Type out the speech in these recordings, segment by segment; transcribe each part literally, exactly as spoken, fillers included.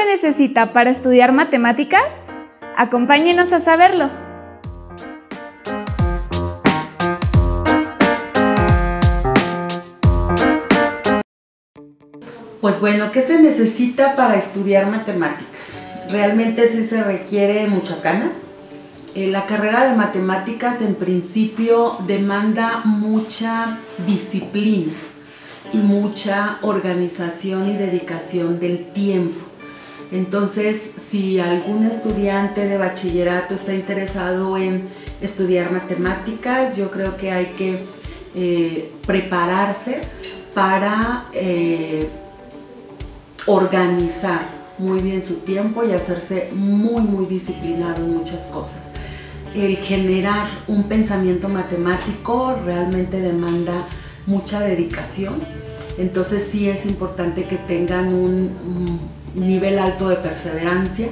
se necesita para estudiar matemáticas? Acompáñenos a saberlo. Pues bueno, ¿qué se necesita para estudiar matemáticas? Realmente sí se requiere muchas ganas. Eh, la carrera de matemáticas en principio demanda mucha disciplina y mucha organización y dedicación del tiempo. Entonces, si algún estudiante de bachillerato está interesado en estudiar matemáticas, yo creo que hay que eh, prepararse para eh, organizar muy bien su tiempo y hacerse muy muy disciplinado en muchas cosas. El generar un pensamiento matemático realmente demanda mucha dedicación, entonces sí es importante que tengan un, un nivel alto de perseverancia.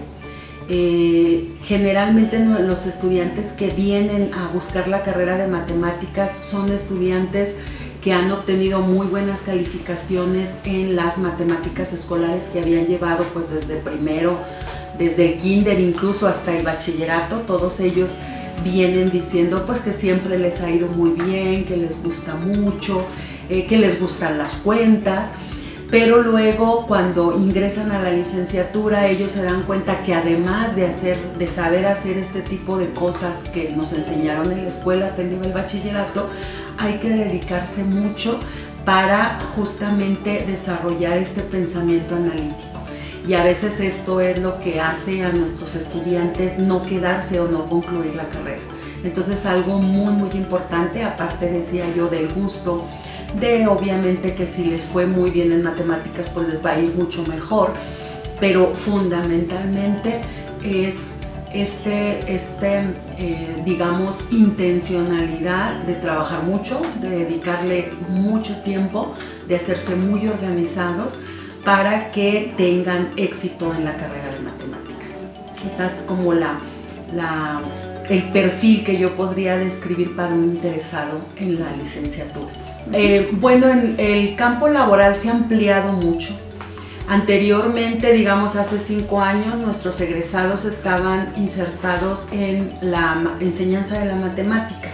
Eh, generalmente los estudiantes que vienen a buscar la carrera de matemáticas son estudiantes que han obtenido muy buenas calificaciones en las matemáticas escolares que habían llevado pues desde primero, desde el kinder incluso hasta el bachillerato. Todos ellos vienen diciendo pues que siempre les ha ido muy bien, que les gusta mucho, eh, que les gustan las cuentas, pero luego cuando ingresan a la licenciatura ellos se dan cuenta que además de, hacer, de saber hacer este tipo de cosas que nos enseñaron en la escuela hasta el nivel bachillerato, hay que dedicarse mucho para justamente desarrollar este pensamiento analítico. Y a veces esto es lo que hace a nuestros estudiantes no quedarse o no concluir la carrera. Entonces algo muy muy importante, aparte decía yo del gusto, de obviamente que si les fue muy bien en matemáticas pues les va a ir mucho mejor, pero fundamentalmente es este, este eh, digamos, intencionalidad de trabajar mucho, de dedicarle mucho tiempo, de hacerse muy organizados para que tengan éxito en la carrera de matemáticas. Esa es como la, la, el perfil que yo podría describir para un interesado en la licenciatura. Eh, bueno, en el campo laboral se ha ampliado mucho. Anteriormente, digamos hace cinco años, nuestros egresados estaban insertados en la enseñanza de la matemática.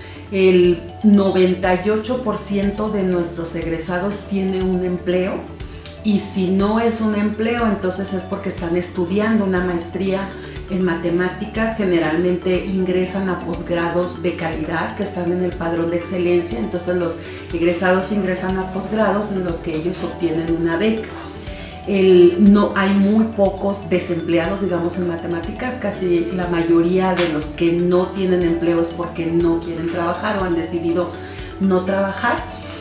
El noventa y ocho por ciento de nuestros egresados tiene un empleo, y si no es un empleo, entonces es porque están estudiando una maestría en matemáticas. Generalmente ingresan a posgrados de calidad que están en el padrón de excelencia, entonces los egresados ingresan a posgrados en los que ellos obtienen una beca. El, no, hay muy pocos desempleados, digamos, en matemáticas. Casi la mayoría de los que no tienen empleo es porque no quieren trabajar o han decidido no trabajar.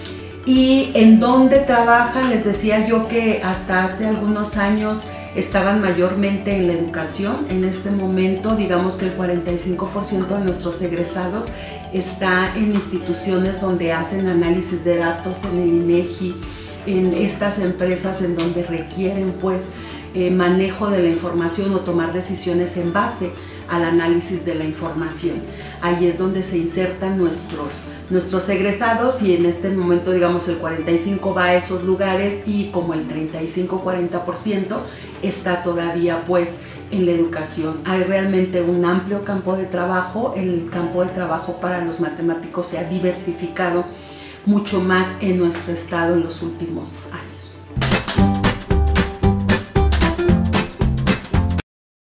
Y en dónde trabajan, les decía yo que hasta hace algunos años estaban mayormente en la educación. En este momento, digamos que el cuarenta y cinco por ciento de nuestros egresados está en instituciones donde hacen análisis de datos, en el INEGI, en estas empresas en donde requieren pues eh, manejo de la información o tomar decisiones en base al análisis de la información. Ahí es donde se insertan nuestros, nuestros egresados, y en este momento digamos el cuarenta y cinco por ciento va a esos lugares y como el treinta y cinco a cuarenta por ciento está todavía pues en la educación. Hay realmente un amplio campo de trabajo. El campo de trabajo para los matemáticos se ha diversificado mucho más en nuestro estado en los últimos años.